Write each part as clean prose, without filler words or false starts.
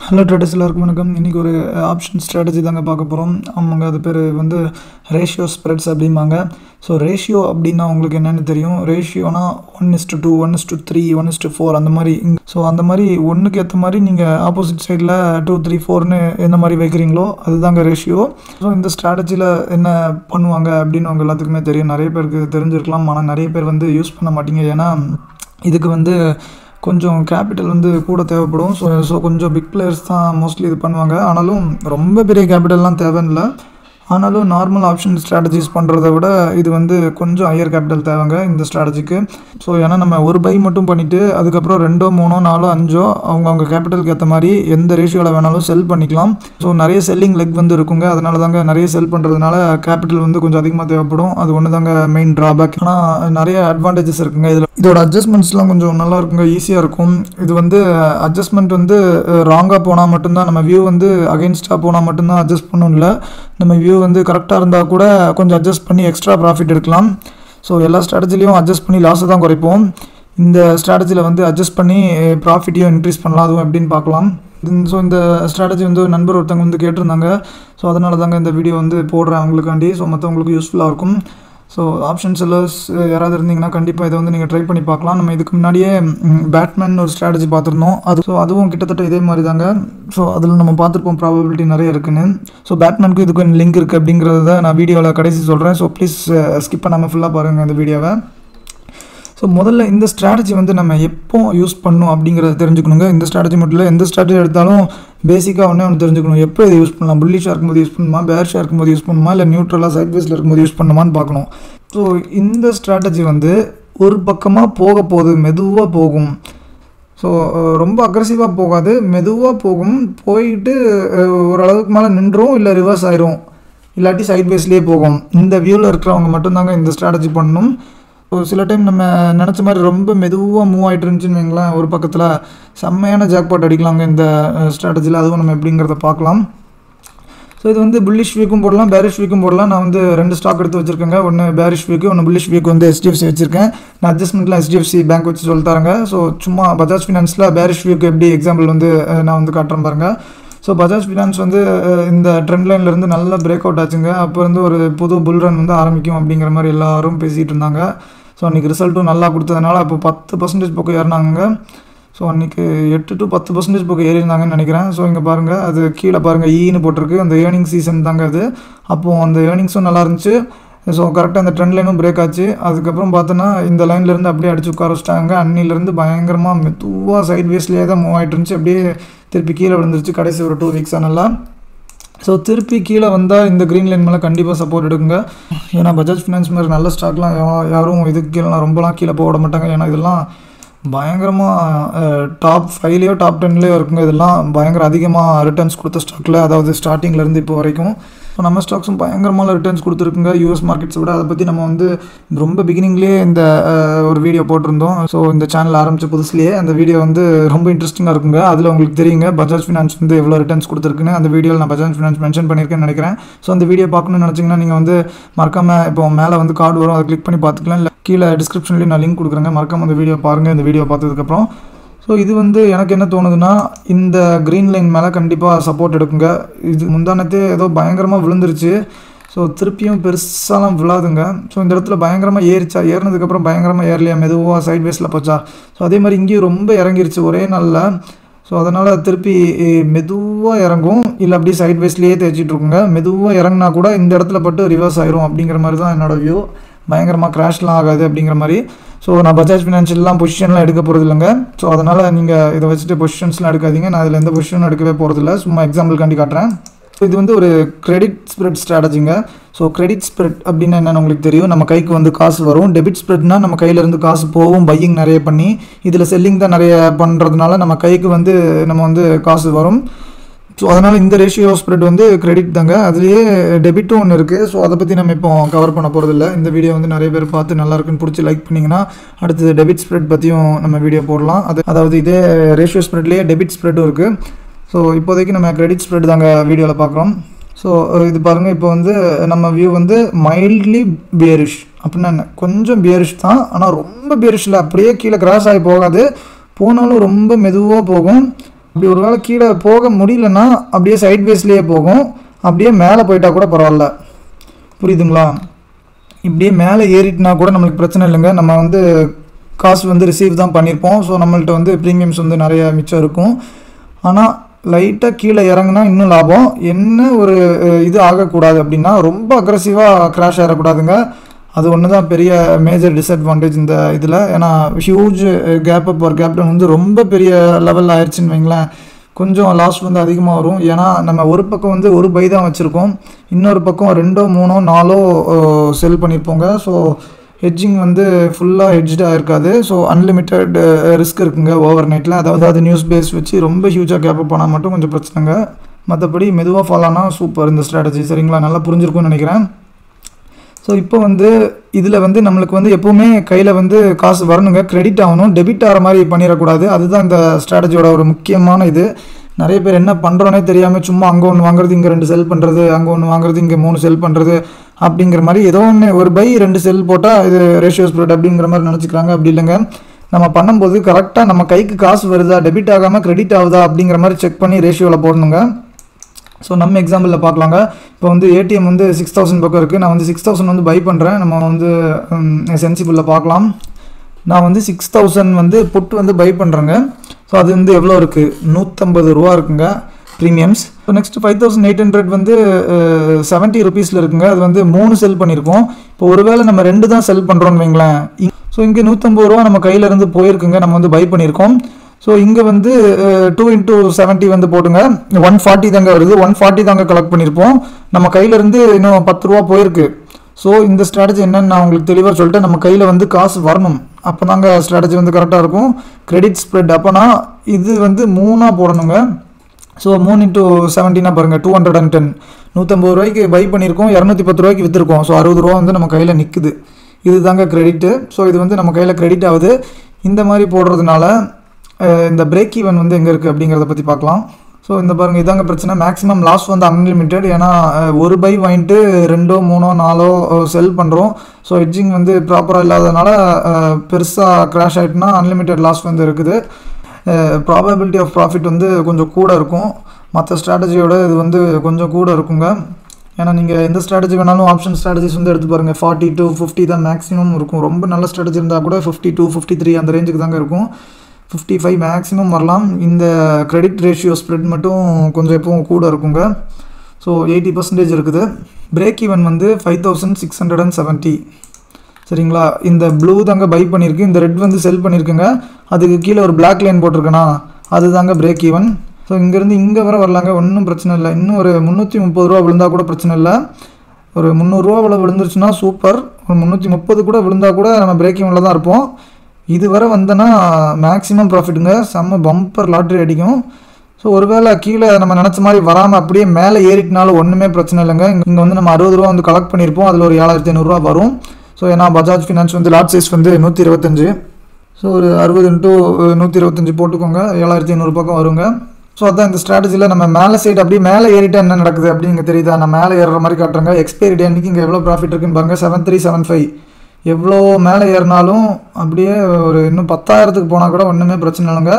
Hello traders எல்லாருக்கும் வணக்கம். இன்றைக்கி ஒரு ஆப்ஷன் ஸ்ட்ராட்டஜி தாங்க பார்க்க போகிறோம். அவங்க அது பேர் வந்து ரேஷியோ ஸ்ப்ரெட்ஸ் அப்படிம்பாங்க. ஸோ ரேஷியோ அப்படின்னா உங்களுக்கு என்னென்னு தெரியும். ரேஷியோனா 1:2 1:3 1:4 அந்த மாதிரி. ஸோ அந்த மாதிரி ஒன்றுக்கு ஏற்ற மாதிரி நீங்கள் ஆப்போசிட் சைடில் 2 3 4ன்னு எந்த மாதிரி வைக்கிறீங்களோ அதுதாங்க ரேஷியோ. ஸோ இந்த ஸ்ட்ராட்டஜியில் என்ன பண்ணுவாங்க அப்படின்னு அவங்க எல்லாத்துக்குமே தெரியும். நிறைய பேருக்கு தெரிஞ்சிருக்கலாம், ஆனால் நிறைய பேர் வந்து யூஸ் பண்ண மாட்டீங்க. ஏன்னா இதுக்கு வந்து கொஞ்சம் கேபிட்டல் வந்து கூட தேவைப்படும். ஸோ கொஞ்சம் பிக் பிளேயர்ஸ் தான் மோஸ்ட்லி இது பண்ணுவாங்க. ஆனாலும் ரொம்ப பெரிய கேபிட்டல்லாம் தேவையில்லை. ஆனாலும் நார்மல் ஆப்ஷன் ஸ்ட்ராட்டஜிஸ் பண்ணுறத விட இது வந்து கொஞ்சம் ஹையர் கேபிட்டல் தேவைங்க இந்த ஸ்ட்ராட்டஜிக்கு. ஸோ ஏன்னா நம்ம ஒரு பை மட்டும் பண்ணிவிட்டு அதுக்கப்புறம் 2 3 4 5 அவங்க கேபிட்டலுக்கு ஏற்ற மாதிரி எந்த ரேஷியோவில் வேணாலும் செல் பண்ணிக்கலாம். ஸோ நிறைய செல்லிங் லெக் வந்து இருக்குங்க. அதனால தாங்க நிறைய செல் பண்ணுறதுனால கேபிட்டல் வந்து கொஞ்சம் அதிகமாக தேவைப்படும். அது ஒன்று தாங்க மெயின் ட்ராபேக். ஆனால் நிறைய அட்வான்டேஜஸ் இருக்குங்க இதில். இதோட அட்ஜஸ்ட்மெண்ட்ஸ்லாம் கொஞ்சம் நல்லா இருக்குங்க, ஈஸியாக இருக்கும். இது வந்து அட்ஜஸ்ட்மெண்ட் வந்து ராங்காக போனால் மட்டும்தான், நம்ம வியூ வந்து அகெயின்ஸ்டாக போனால் மட்டும்தான் அட்ஜஸ்ட் பண்ணணும். இல்லை நம்ம வியூ வந்து கரெக்டாக இருந்தால் கூட கொஞ்சம் அட்ஜஸ்ட் பண்ணி எக்ஸ்ட்ரா ப்ராஃபிட் எடுக்கலாம். ஸோ எல்லா ஸ்ட்ராட்டஜிலையும் அட்ஜஸ்ட் பண்ணி லாஸை தான் குறைப்போம். இந்த ஸ்ட்ராட்டஜியில் வந்து அட்ஜஸ்ட் பண்ணி ப்ராஃபிட்டையும் இன்க்ரீஸ் பண்ணலாம், அதுவும் எப்படின்னு பார்க்கலாம். ஸோ இந்த ஸ்ட்ராட்டஜி வந்து நண்பர் ஒருத்தவங்க வந்து கேட்டிருந்தாங்க. ஸோ அதனால தாங்க இந்த வீடியோ வந்து போடுறேன் அவங்களுக்காண்டி. ஸோ மற்றவங்களுக்கு யூஸ்ஃபுல்லாக இருக்கும். ஸோ ஆப்ஷன் செல்லர்ஸ் யாராவது இருந்தீங்கன்னா கண்டிப்பாக இதை வந்து நீங்கள் ட்ரை பண்ணி பார்க்கலாம். நம்ம இதுக்கு முன்னாடியே பேட்மேன் ஒரு ஸ்ட்ராட்டஜி பார்த்துருந்தோம். அதுவும் கிட்டத்தட்ட இதே மாதிரி தாங்க. ஸோ அதில் நம்ம பார்த்துருப்போம் ப்ராபபிலிட்டி நிறைய இருக்குன்னு. ஸோ பேட்மேனுக்கு இதுக்கு லிங்க் இருக்குது அப்படிங்கிறத நான் வீடியோவில் கடைசி சொல்கிறேன். ஸோ ப்ளீஸ் ஸ்கிப் பண்ணாமல் ஃபுல்லாக பாருங்கள் இந்த வீடியோவை. ஸோ முதல்ல இந்த ஸ்ட்ராட்டஜி வந்து நம்ம எப்போ யூஸ் பண்ணணும் அப்படிங்கிறத தெரிஞ்சுக்கணுங்க. இந்த ஸ்ட்ராட்டஜி மட்டும் இல்லை, எந்த ஸ்ட்ராட்டஜி எடுத்தாலும் பேசிக்காக ஒன்று தெரிஞ்சுக்கணும். எப்போ இதை யூஸ் பண்ணலாம், புல்லிஷாக இருக்கும்போது யூஸ் பண்ணுமா, பேரிஷாக இருக்கும்போது யூஸ் பண்ணுமா, இல்லை நியூட்ரலாக சைட் வேஸில் இருக்கும்போது யூஸ் பண்ணுமான்னு பார்க்கணும். ஸோ இந்த ஸ்ட்ராட்டஜி வந்து ஒரு பக்கமாக போக போகுது, மெதுவாக போகும். ஸோ ரொம்ப அக்ரெசிவாக போகாது, மெதுவாக போகும். போயிட்டு ஓரளவுக்கு மேலே நின்றும், இல்லை ரிவர்ஸ் ஆயிரும், இல்லாட்டி சைட் வேஸ்லேயே போகும். இந்த வியூவில் இருக்கிறவங்க மட்டும்தாங்க இந்த ஸ்ட்ராட்டஜி பண்ணணும். ஸோ சில டைம் நம்ம நினச்ச மாதிரி ரொம்ப மெதுவாக மூவ் ஆகிட்டு இருந்துச்சுன்னு வைங்களேன், ஒரு பக்கத்தில் செம்மையான ஜாக்பாட் அடிக்கலாங்க இந்த ஸ்ட்ராட்டஜியில். அதுவும் நம்ம எப்படிங்கிறத பார்க்கலாம். ஸோ இது வந்து புல்லிஷ் வீக்கும் போடலாம், பேரிஷ் வீக்கும் போடலாம். நான் வந்து 2 ஸ்டாக் எடுத்து வச்சுருக்கேங்க. ஒன்று பேரிஷ் வீக்கு, ஒன்று புல்லிஷ் வீக்கு வந்து HDFC வச்சுருக்கேன். நான் அட்ஜஸ்ட்மெண்ட்டில் HDFC பேங்க் வச்சு சொல்லித்தாரங்க. ஸோ சும்மா பஜாஜ் ஃபினான்ஸில் பேரிஷ் வீக்கு எப்படி எக்ஸாம்பிள் வந்து நான் வந்து காட்டுறேன் பாருங்கள். ஸோ பஜாஜ் ஃபினான்ஸ் வந்து இந்த ட்ரெண்ட் லைன்லேருந்து நல்லா பிரேக் அவுட் ஆச்சுங்க. அப்போ வந்து ஒரு புது புல் ரன் வந்து ஆரம்பிக்கும் அப்படிங்கிற மாதிரி எல்லாரும் பேசிகிட்டு இருந்தாங்க. ஸோ அன்றைக்கி ரிசல்ட்டும் நல்லா கொடுத்ததுனால அப்போ 10% பக்கம் ஏறினாங்க. ஸோ அன்றைக்கி 8 to 10% பக்கம் ஏறியிருந்தாங்கன்னு நினைக்கிறேன். ஸோ இங்கே பாருங்கள், அது கீழே பாருங்கள் ஈன்னு போட்டிருக்கு. அந்த ஏர்னிங் சீசன் தாங்க அது. அப்போது அந்த ஏர்னிங்ஸும் நல்லா இருந்துச்சு. ஸோ கரெக்டாக அந்த ட்ரெண்ட் லைனும் பிரேக் ஆச்சு. அதுக்கப்புறம் பார்த்தோன்னா இந்த லைன்லேருந்து அப்படியே அடிச்சு உட்கார வச்சிட்டாங்க. அன்னிலேருந்து பயங்கரமாக மெதுவாக சைட் வேஸ்லேயே தான் மூவ் ஆகிட்டு இருந்துச்சு. அப்படியே திருப்பி கீழே விழுந்துருச்சு கடைசி ஒரு 2 வீக்ஸாக நல்லா. ஸோ திருப்பி கீழே வந்தால் இந்த க்ரீன் லைன் மேலே கண்டிப்பாக சப்போர்ட் எடுக்குங்க. ஏன்னா பஜாஜ் ஃபினான்ஸ் மாதிரி நல்ல ஸ்டாக்லாம் யாரும் இதுக்கு கீழே ரொம்பலாம் கீழே போக விட மாட்டாங்க. ஏன்னா இதெல்லாம் பயங்கரமாக டாப் 5லேயோ டாப் 10லேயோ இருக்குங்க. இதெல்லாம் பயங்கர அதிகமாக ரிட்டர்ன்ஸ் கொடுத்த ஸ்டாக்கில், அதாவது ஸ்டார்டிங்லேருந்து இப்போ வரைக்கும். ஸோ நம்ம ஸ்டாக்ஸும் பயங்கரமான ரிட்டர்ன்ஸ் கொடுத்துருக்குங்க US மார்க்கெட்ஸை விட. அதை பற்றி நம்ம வந்து ரொம்ப பிகினிங்லேயே இந்த ஒரு வீடியோ போட்டிருந்தோம். ஸோ இந்த சேனல் ஆரம்பித்த புதுசுலேயே அந்த வீடியோ வந்து ரொம்ப இன்ட்ரெஸ்டிங்காக இருக்குங்க. அதில் உங்களுக்கு தெரியுங்க பஜாஜ் ஃபினான்ஸ் வந்து எவ்வளோ ரிட்டர்ன்ஸ் கொடுத்துருக்குன்னு. அந்த வீடியோவில் நான் பஜாஜ் ஃபினான்ஸ் மென்ஷன் பண்ணியிருக்கேன்னு நினைக்கிறேன். ஸோ அந்த வீடியோ பார்க்கணுன்னு நினச்சிங்கன்னா நீங்கள் வந்து மறக்காமல் இப்போ மேலே வந்து கார்டு வரும், அதை கிளிக் பண்ணி பார்த்துக்கலாம். இல்லை கீழே டிஸ்கிரிப்ஷன்லேயும் நான் லிங்க் கொடுக்குறேங்க. மறக்காமல் அந்த வீடியோ பாருங்கள். இந்த வீடியோ பார்த்ததுக்கப்புறம் ஸோ இது வந்து எனக்கு என்ன தோணுதுன்னா, இந்த க்ரீன் லைன் மேலே கண்டிப்பாக சப்போர்ட் எடுக்குங்க. இது முந்தானத்தே ஏதோ பயங்கரமாக விழுந்துருச்சு. ஸோ திருப்பியும் பெருசாலாம் விழாதுங்க. ஸோ இந்த இடத்துல பயங்கரமாக ஏறிச்சா, ஏறினதுக்கப்புறம் பயங்கரமாக ஏறலையா, மெதுவாக சைட் வேஸில் போச்சா. ஸோ அதே மாதிரி இங்கேயும் ரொம்ப இறங்கிருச்சு ஒரே நாளில். ஸோ அதனால் திருப்பி மெதுவாக இறங்கும், இல்லை அப்படியே சைட் வேஸ்லேயே தேய்ச்சிட்ருக்குங்க. மெதுவாக இறங்கினா கூட இந்த இடத்துல பட்டு ரிவர்ஸ் ஆயிரும் அப்படிங்கிற மாதிரி தான் என்னோடய வியூ. பயங்கரமாக க்ராஷ்லாம் ஆகாது அப்படிங்கிற மாதிரி. ஸோ நான் பஜாஜ் ஃபினான்ஷியல்லாம் பொசிஷன்லாம் எடுக்க போகிறது இல்லைங்க. ஸோ அதனால் நீங்கள் இதை வச்சுட்டு பொசிஷன்ஸ்லாம் எடுக்காதீங்க. நான் இதில் எந்த பொசிஷனும் எடுக்கவே போகிறதில்ல, சும்மா எக்ஸாம்பிள்காண்டி காட்டுறேன். ஸோ இது வந்து ஒரு கிரெடிட் ஸ்ப்ரெட் ஸ்ட்ராட்டஜிங்க. ஸோ கிரெடிட் ஸ்ப்ரெட் அப்படின்னா என்னென்னு உங்களுக்கு தெரியும். நம்ம கைக்கு வந்து காசு வரும். டெபிட் ஸ்ப்ரெட்னால் நம்ம கையிலேருந்து காசு போகும், பையிங் நிறைய பண்ணி. இதில் செல்லிங் தான் நிறைய பண்ணுறதுனால நம்ம கைக்கு வந்து நம்ம வந்து காசு வரும். ஸோ அதனால் இந்த ரேஷியோ ஸ்ப்ரெட் வந்து கிரெடிட் தாங்க. அதுலேயே டெபிட்டும் ஒன்று இருக்குது. ஸோ அதை பற்றி நம்ம இப்போ கவர் பண்ண போகிறதில்ல. இந்த வீடியோ வந்து நிறைய பேர் பார்த்து நல்லா இருக்குன்னு பிடிச்சி லைக் பண்ணிங்கன்னா அடுத்தது டெபிட் ஸ்ப்ரெட் பற்றியும் நம்ம வீடியோ போடலாம். அதாவது இதே ரேஷியோ ஸ்ப்ரெட்லேயே டெபிட் ஸ்ப்ரெட்டும் இருக்குது. ஸோ இப்போதைக்கு நம்ம கிரெடிட் ஸ்ப்ரெட் தாங்க வீடியோவில் பார்க்குறோம். ஸோ இது பாருங்கள், இப்போ வந்து நம்ம வியூ வந்து மைல்ட்லி பியரிஷ் அப்படின்னா என்ன, கொஞ்சம் பியரிஷ் தான். ஆனால் ரொம்ப பியரிஷில் அப்படியே கீழே கிராஸ் ஆகி போகாது, போனாலும் ரொம்ப மெதுவாக போகும். அப்படி ஒரு வேளை கீழே போக முடியலன்னா அப்படியே சைட் பேஸ்லேயே போகும். அப்படியே மேலே போயிட்டா கூட பரவாயில்ல, புரியுதுங்களா? இப்படியே மேலே ஏறிட்டுனா கூட நம்மளுக்கு பிரச்சனை இல்லைங்க. நம்ம வந்து காசு வந்து ரிசீவ் தான் பண்ணியிருப்போம். ஸோ நம்மள்ட்ட வந்து ப்ரீமியம்ஸ் வந்து நிறைய மிச்சம் இருக்கும். ஆனால் லைட்டாக கீழே இறங்குனா இன்னும் லாபம். என்ன ஒரு இது ஆகக்கூடாது அப்படின்னா, ரொம்ப அக்ரெசிவாக கிராஷ் ஆகிடக்கூடாதுங்க. அது ஒன்று தான் பெரிய மேஜர் டிஸ்அட்வான்டேஜ் இந்த இதில். ஏன்னா ஹியூஜ் கேப் அப் ஒரு கேப் டவுன் வந்து ரொம்ப பெரிய லெவலில் ஆயிடுச்சுன்னு வைங்களேன், கொஞ்சம் லாஸ் வந்து அதிகமாக வரும். ஏன்னா நம்ம ஒரு பக்கம் வந்து ஒரு பை தான் வச்சுருக்கோம், இன்னொரு பக்கம் 2 3 4 செல் பண்ணியிருப்போங்க. ஸோ ஹெட்ஜிங் வந்து ஃபுல்லாக ஹெட்ஜாக இருக்காது. ஸோ அன்லிமிட்டெட் ரிஸ்க் இருக்குங்க ஓவர் நைட்டில். அதாவது அது நியூஸ் பேஸ் வச்சு ரொம்ப ஹியூஜாக கேப் அப் பண்ணால் மட்டும் கொஞ்சம் பிரச்சனைங்க. மற்றபடி மெதுவாக ஃபாலோ ஆனால் சூப்பர் இந்த ஸ்ட்ராட்டஜி. சரிங்களா, நல்லா புரிஞ்சிருக்கும்னு நினைக்கிறேன். ஸோ இப்போ வந்து இதில் வந்து நம்மளுக்கு வந்து எப்போவுமே கையில் வந்து காசு வரணுங்க, கிரெடிட் ஆகணும், டெபிட் ஆகிற மாதிரி பண்ணிடக்கூடாது. அதுதான் இந்த ஸ்ட்ராட்டஜியோட ஒரு முக்கியமான இது. நிறைய பேர் என்ன பண்ணுறோன்னே தெரியாமல் சும்மா அங்கே ஒன்று வாங்குறது, இங்கே 2 செல் பண்ணுறது, அங்கே ஒன்று வாங்குறது, இங்கே 3 செல் பண்ணுறது அப்படிங்கிற மாதிரி ஏதோ ஒன்று ஒரு பை 2 செல் போட்டால் இது ரேஷியோ ஸ்ப்ரெட் அப்படிங்கிற மாதிரி நினச்சிக்கிறாங்க. அப்படி இல்லைங்க, நம்ம பண்ணும்போது கரெக்டாக நம்ம கைக்கு காசு வருதா, டெபிட் ஆகாமல் கிரெடிட் ஆகுதா அப்படிங்கிற மாதிரி செக் பண்ணி ரேஷியோவில் போடணுங்க. ஸோ நம்ம எக்ஸாம்பிளில் பார்க்கலாங்க. இப்போ வந்து ஏடிஎம் வந்து 6000 பக்கம் இருக்குது. நான் வந்து 6000 வந்து பை பண்ணுறேன். நம்ம வந்து சென்சிபிளில் பார்க்கலாம். நான் வந்து 6000 வந்து புட்டு வந்து பை பண்ணுறேங்க. ஸோ அது வந்து எவ்வளோ இருக்குது, 150 ரூபா இருக்குங்க ப்ரீமியம்ஸ். ஸோ நெக்ஸ்ட் 5800 வந்து 70 ருபீஸில் இருக்குங்க. அது வந்து 3 செல் பண்ணியிருக்கோம். இப்போ ஒருவேளை நம்ம 2 தான் செல் பண்ணுறோன்னு வைங்களேன். ஸோ இங்கே 150 ரூபா நம்ம கையிலேருந்து போயிருக்குங்க, நம்ம வந்து பை பண்ணியிருக்கோம். ஸோ இங்கே வந்து 2 × 70 வந்து போட்டுங்க, 140 தாங்க வருது. 140 தாங்க கலெக்ட் பண்ணியிருப்போம். நம்ம கையிலேருந்து இன்னும் 10 ரூபா போயிருக்கு. ஸோ இந்த ஸ்ட்ராட்டஜி என்னென்னு நான் உங்களுக்கு தெளிவாக சொல்லிட்டு, நம்ம கையில் வந்து காசு வரணும், அப்போ தாங்க ஸ்ட்ராட்டஜி வந்து கரெக்டாக இருக்கும். கிரெடிட் ஸ்ப்ரெட் அப்போனா இது வந்து 3ஆக போடணுங்க. ஸோ 3 × 70 பாருங்கள், 210. 150 ரூபாய்க்கு பை பண்ணியிருக்கோம், 210 ரூபாய்க்கு விற்றுருக்கோம். ஸோ 60 ரூபா வந்து நம்ம கையில் நிற்குது. இது தாங்க கிரெடிட்டு. ஸோ இது வந்து நம்ம கையில் கிரெடிட் ஆகுது. இந்த மாதிரி போடுறதுனால இந்த பிரேக் ஈவன் வந்து எங்கே இருக்குது அப்படிங்கிறத பற்றி பார்க்கலாம். ஸோ இந்த பாருங்கள், இதாங்க பிரச்சனை. மேக்ஸிமம் லாஸ் வந்து அன்லிமிட்டெட். ஏன்னா ஒரு பை வாங்கிட்டு 2 3 4 செல் பண்ணுறோம். ஸோ ஹெட்ஜிங் வந்து ப்ராப்பராக இல்லாததுனால பெருசாக கிராஷ் ஆகிட்டுனா அன்லிமிட்டெட் லாஸ் வந்து இருக்குது. ப்ராபபிலிட்டி ஆஃப் ப்ராஃபிட் வந்து கொஞ்சம் கூட இருக்கும். மற்ற ஸ்ட்ராட்டஜியோட இது வந்து கொஞ்சம் கூட இருக்குங்க. ஏன்னா நீங்கள் எந்த ஸ்ட்ராட்டஜி வேணாலும் ஆப்ஷன் ஸ்ட்ராட்டஜிஸ் வந்து எடுத்து பாருங்கள், 40 to 50 தான் மேக்ஸிமம் இருக்கும். ரொம்ப நல்ல ஸ்ட்ராட்டஜி இருந்தால் கூட 50 to 53 அந்த ரேஞ்சுக்கு தாங்க இருக்கும். 55 மேக்ஸிமம் வரலாம். இந்த கிரெடிட் ரேஷியோ ஸ்ப்ரெட் மட்டும் கொஞ்சம் எப்பவும் கூட இருக்குங்க. ஸோ 80% இருக்குது. பிரேக் ஈவன் வந்து 5670. சரிங்களா, இந்த ப்ளூ தாங்க பை பண்ணியிருக்கு, இந்த ரெட் வந்து செல் பண்ணியிருக்குங்க. அதுக்கு கீழே ஒரு பிளாக் லைன் போட்டிருக்கேனா, அது தாங்க பிரேக் ஈவன். ஸோ இங்கேருந்து இங்கே வரலாங்க, ஒன்றும் பிரச்சனை இல்லை. இன்னும் ஒரு 330 ரூபா விழுந்தால் கூட பிரச்சனை இல்லை. ஒரு 300 ரூபா விழுந்துருச்சுன்னா சூப்பர். ஒரு 330 கூட விழுந்தால் கூட நம்ம பிரேக் ஈவனில் தான் இருப்போம். இது வரை வந்தனா மேக்ஸிமம் ப்ராஃபிட்டுங்க, செம்ம பம்பர் லாட்ரி அடிக்கும். ஸோ ஒருவேளை கீழே நம்ம நினச்ச மாதிரி வராமல் அப்படியே மேலே ஏறிட்டினாலும் ஒன்றுமே பிரச்சனை இல்லைங்க. இங்கே வந்து நம்ம 60 ரூபா வந்து கலெக்ட் பண்ணியிருப்போம், அதில் ஒரு 7500 ரூபா வரும். ஸோ ஏன்னா பஜாஜ் ஃபினான்ஸ் வந்து லாட் சைஸ் வந்து 125. ஸோ ஒரு 60 × 125 போட்டுக்கோங்க, 7500 பக்கம் வருங்க. ஸோ அதான் இந்த ஸ்ட்ராட்டஜியில் நம்ம மேலே சைடு அப்படியே மேலே ஏறிட்டா என்ன நடக்குது அப்படின்னு தெரியுதா? நான் மேலே ஏறுற மாதிரி காட்டுறேங்க. எக்ஸ்பைரி டே அன்றைக்கி இங்கே எவ்வளோ ப்ராஃபிட் இருக்குன்னு பாருங்கள், 7375. எவ்வளோ மேலே ஏறினாலும் அப்படியே ஒரு இன்னும் 10,000க்கு போனால் கூட ஒன்றுமே பிரச்சனை இல்லைங்க.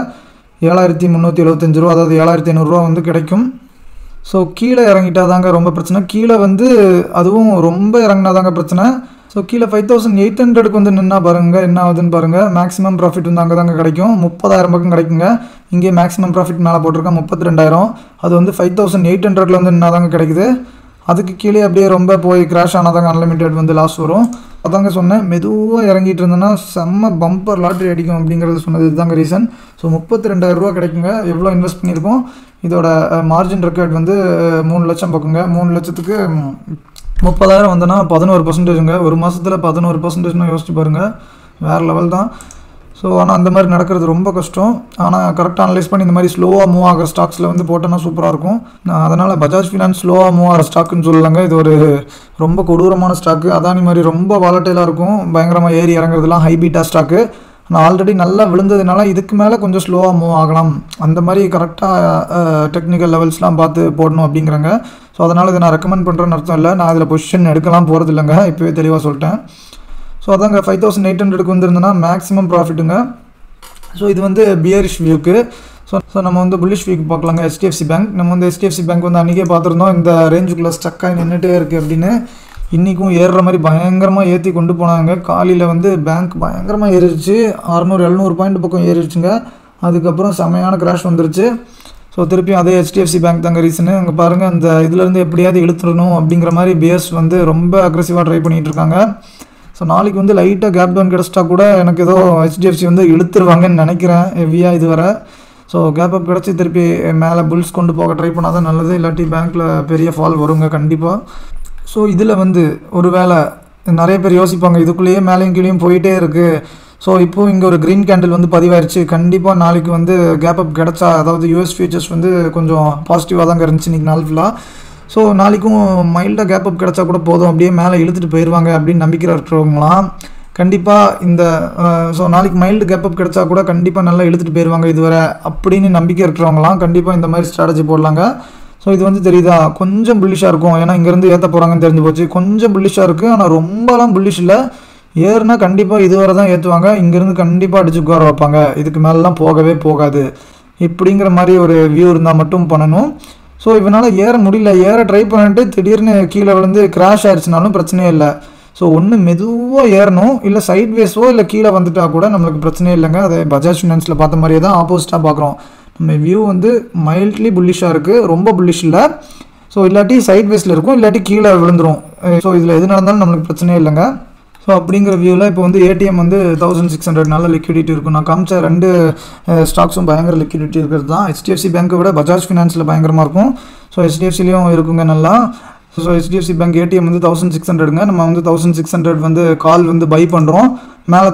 7375 ரூபா, அதாவது 7500 ரூபா வந்து கிடைக்கும். ஸோ கீழே இறங்கிட்டா தாங்க ரொம்ப பிரச்சனை. கீழே வந்து அதுவும் ரொம்ப இறங்கினா தாங்க பிரச்சனை. ஸோ கீழே 5800க்கு வந்து நின்னா பாருங்கள் என்ன ஆகுதுன்னு பாருங்கள். மேக்ஸிமம் ப்ராஃபிட் வந்து அங்கே தாங்க கிடைக்கும், 30,000 பக்கம் கிடைக்குங்க. இங்கே மேக்ஸிமம் ப்ராஃபிட் மேலே போட்டிருக்கேன் 32,000. அது வந்து 5800ல் வந்து நின்னா தாங்க கிடைக்குது. அதுக்கு கீழே அப்படியே ரொம்ப போய் கிராஷ் ஆனால் தாங்க அன்லிமிட்டெட் வந்து லாஸ் வரும். அதாங்க சொன்னேன், மெதுவாக இறங்கிட்டு இருந்தேன்னா செம்ம பம்பர் லாட்ரி அடிக்கும் அப்படிங்கிறது சொன்னது இதுதாங்க ரீசன். ஸோ 32,000 ரூபா கிடைக்குங்க. எவ்வளோ இன்வெஸ்ட் பண்ணியிருக்கோம், இதோட மார்ஜின் ரெக்கார்ட் வந்து 3 லட்சம் பக்கங்க. 3 லட்சத்துக்கு 30,000 வந்தனா 11%ங்க. ஒரு மாதத்தில் 11%ன்னு யோசிச்சு பாருங்கள், வேறு லெவல் தான். ஸோ ஆனால் அந்த மாதிரி நடக்கிறது ரொம்ப கஷ்டம். ஆனால் கரெக்டாக அனலைஸ் பண்ணி இந்த மாதிரி ஸ்லோவாக மூவ் ஆகிற ஸ்டாக்ஸில் வந்து போட்டோன்னா சூப்பராக இருக்கும். அதனால் பஜாஜ் ஃபினான்ஸ் ஸ்லோவாக மூவ் ஆகிற ஸ்டாக்குன்னு சொல்லலாங்க. இது ஒரு ரொம்ப கொடூரமான ஸ்டாக்கு. அதானி மாதிரி ரொம்ப வாலட்டைலாக இருக்கும், பயங்கரமாக ஏறி இறங்குறதுலாம் ஹை பீட்டா ஸ்டாக்கு. ஆனால் ஆல்ரெடி நல்லா விழுந்ததுனால இதுக்கு மேலே கொஞ்சம் ஸ்லோவாக மூவ் ஆகலாம். அந்த மாதிரி கரெக்டாக டெக்னிக்கல் லெவல்ஸ்லாம் பார்த்து போடணும் அப்படிங்கிறாங்க. ஸோ அதனால் இதை நான் ரெக்கமெண்ட் பண்ணுறேன்னு அர்த்தம் இல்லை, நான் இதில் பொசிஷன் எடுக்கலாம் போகிறது இல்லைங்க, இப்போவே தெளிவாக சொல்லிட்டேன். ஸோ அதாங்க 5800க்கு வந்துருந்தேன்னா மேக்ஸிமம் ப்ராஃபிட்டுங்க. ஸோ இது வந்து பியரிஷ் வியூக்கு. ஸோ நம்ம வந்து புல்லிஷ் வீக் பார்க்கலாங்க. HDFC பேங்க் நம்ம வந்து HDFC பேங்க் வந்து அன்றைக்கே பார்த்துருந்தோம் இந்த ரேஞ்சுக்குள்ளே ஸ்டக்காகி நின்றுட்டே இருக்குது அப்படின்னு. இன்றைக்கும் ஏறுற மாதிரி பயங்கரமாக ஏற்றி கொண்டு போனாங்க. காலையில் வந்து பேங்க் பயங்கரமாக ஏறிடுச்சு, 600-700 பாயிண்ட் பக்கம் ஏறிடுச்சுங்க. அதுக்கப்புறம் செமையான கிராஷ் வந்துருச்சு. ஸோ திருப்பியும் அதே HDFC பேங்க் தாங்க ரீசனு. அங்கே பாருங்கள், அந்த இதுலேருந்து எப்படியாவது இழுத்துடணும் அப்படிங்கிற மாதிரி பிஎஸ் வந்து ரொம்ப அக்ரெசிவாக ட்ரை பண்ணிகிட்டு இருக்காங்க. ஸோ நாளைக்கு வந்து லைட்டாக கேப் டவுன் கிடச்சிட்டா கூட எனக்கு ஏதோ HDFC வந்து இழுத்துருவாங்கன்னு நினைக்கிறேன் ஹெவியாக இதுவரை. ஸோ கேப் அப் கிடச்சி திருப்பி மேலே புல்ஸ் கொண்டு போக ட்ரை பண்ணால் தான் நல்லது, இல்லாட்டி பேங்க்கில் பெரிய ஃபால் வருங்க கண்டிப்பாக. ஸோ இதில் வந்து ஒரு வேளை நிறைய பேர் யோசிப்பாங்க, இதுக்குள்ளேயே மேலேயும் கீழேயும் போயிட்டே இருக்குது. ஸோ இப்போது இங்கே ஒரு க்ரீன் கேண்டில் வந்து பதிவாயிருச்சு. கண்டிப்பாக நாளைக்கு வந்து கேப் அப் கிடச்சா, அதாவது US ஃபியூச்சர்ஸ் வந்து கொஞ்சம் பாசிட்டிவாக தாங்க இருந்துச்சு இன்றைக்கி நாள் ஃபுல்லாக. ஸோ நாளைக்கும் மைல்டாக கேப் அப் கிடச்சா கூட போதும், அப்படியே மேலே இழுத்துட்டு போயிடுவாங்க அப்படின்னு நம்பிக்கை இருக்கிறவங்களாம் கண்டிப்பாக இந்த ஸோ நாளைக்கு மைல்டு கேப் அப் கிடச்சா கூட கண்டிப்பாக நல்லா இழுத்துட்டு போயிடுவாங்க இதுவரை அப்படின்னு நம்பிக்கை இருக்கிறவங்களாம் கண்டிப்பாக இந்த மாதிரி ஸ்ட்ராட்டஜி போடலாங்க. ஸோ இது வந்து தெரியுதா, கொஞ்சம் புல்லிஷாக இருக்கும். ஏன்னா இங்கேருந்து ஏற்ற போகிறாங்கன்னு தெரிஞ்சு போச்சு. கொஞ்சம் புல்லிஷாக இருக்குது, ஆனால் ரொம்பலாம் புல்லிஷ் இல்லை. ஏறுனா கண்டிப்பாக இதுவரை தான் ஏற்றுவாங்க, இங்கேருந்து கண்டிப்பாக அடிச்சு உட்கார வைப்பாங்க, இதுக்கு மேலெலாம் போகவே போகாது இப்படிங்கிற மாதிரி ஒரு வியூ இருந்தால் மட்டும் பண்ணணும். ஸோ இவனால் ஏற முடியல, ஏற ட்ரை பண்ணிட்டு திடீர்னு கீழே விழுந்து கிராஷ் ஆயிடுச்சுனாலும் பிரச்சனையே இல்லை. ஸோ ஒன்று மெதுவாக ஏறணும், இல்லை சைட்வேஸோ இல்லை கீழே வந்துட்டா கூட நம்மளுக்கு பிரச்சனையே இல்லைங்க. அதை பஜாஜ் ஃபினான்ஸில் பார்த்த மாதிரியே தான் ஆப்போசிட்டாக பார்க்குறோம். நம்ம வியூ வந்து மைல்ட்லி புல்லிஷாக இருக்குது, ரொம்ப புல்லிஷ் இல்லை. ஸோ இல்லாட்டி சைட்வேஸில் இருக்கும், இல்லாட்டி கீழே விழுந்துடும். ஸோ இதில் எது நடந்தாலும் நம்மளுக்கு பிரச்சனையே இல்லைங்க. ஸோ அப்படிங்கிற வியூவில் இப்போ வந்து ஏடிஎம் வந்து 1600 நல்ல லிக்விடிட்டி இருக்கும். நான் காமிச்ச 2 ஸ்டாக்ஸும் பயங்கர லிக்விடிட்டி இருக்கிறது தான். HDFC பேங்க்கை விட பஜாஜ் ஃபினான்ஸில் பயங்கரமாக இருக்கும். ஸோ HDFCலையும் இருக்குங்க நல்லா. ஸோ HDFC பேங்க் ஏடிஎம் வந்து 1600ங்க. நம்ம வந்து 1600 வந்து கால் வந்து பை பண்ணுறோம், மேலே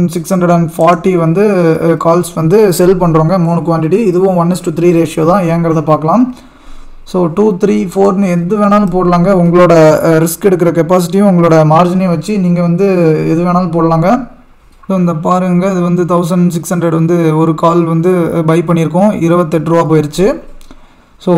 1640 வந்து கால்ஸ் வந்து செல் பண்ணுறோங்க. 3 குவான்டிட்டி, இதுவும் 1:3 ரேஷியோ தான். ஏங்கிறத பார்க்கலாம். ஸோ 2, 3, 4ன்னு எது வேணாலும் போடலாங்க. உங்களோட ரிஸ்க் எடுக்கிற கெப்பாசிட்டியும் உங்களோட மார்ஜினையும் வச்சு நீங்கள் வந்து எது வேணாலும் போடலாங்க. ஸோ இந்த பாருங்கள், இது வந்து 1600 வந்து ஒரு கால் வந்து பை பண்ணியிருக்கோம், 28 ரூபா போயிடுச்சு. ஸோ